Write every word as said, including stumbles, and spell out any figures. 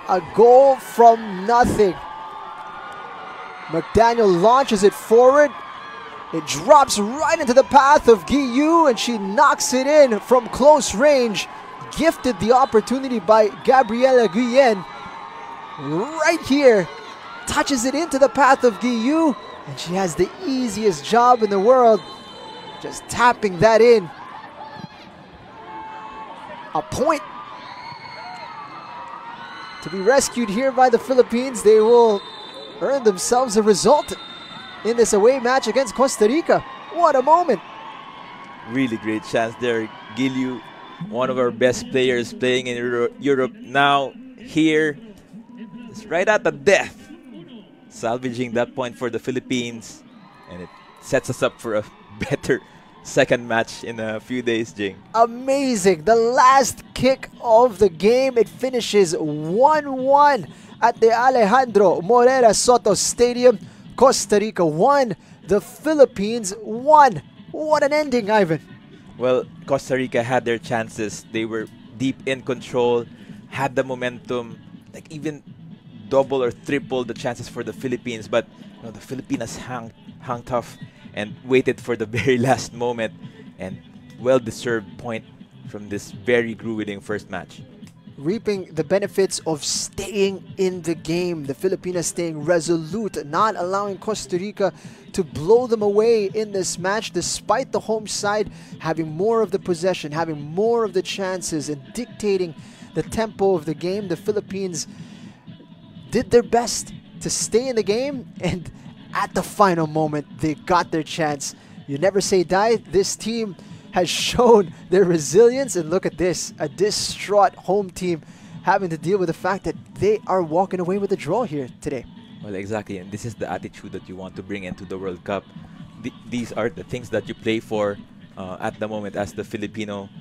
A goal from nothing. McDaniel launches it forward. It drops right into the path of Guiyu, and she knocks it in from close range. Gifted the opportunity by Gabriela Guillen. Right here, touches it into the path of Guiyu, and she has the easiest job in the world, just tapping that in. A point to be rescued here by the Philippines. They will earn themselves a result in this away match against Costa Rica. What a moment. Really great chance there. Guilyu, one of our best players playing in Euro Europe, now here. It's right at the death. Salvaging that point for the Philippines. And it sets us up for a better second match in a few days, Jing. Amazing. The last kick of the game. It finishes one one at the Alejandro Morera Soto Stadium. Costa Rica won. The Philippines won. What an ending, Ivan. Well, Costa Rica had their chances. They were deep in control, had the momentum, like even double or triple the chances for the Philippines. But you know, the Filipinas hung, hung tough and waited for the very last moment, and well-deserved point from this very grueling first match. Reaping the benefits of staying in the game. The Filipinas staying resolute, not allowing Costa Rica to blow them away in this match, despite the home side having more of the possession, having more of the chances, and dictating the tempo of the game. The Philippines did their best to stay in the game, and at the final moment, they got their chance. You never say die. This team has shown their resilience, and look at this, a distraught home team having to deal with the fact that they are walking away with a draw here today. Well, exactly, and this is the attitude that you want to bring into the World Cup. Th these are the things that you play for uh, at the moment as the Filipino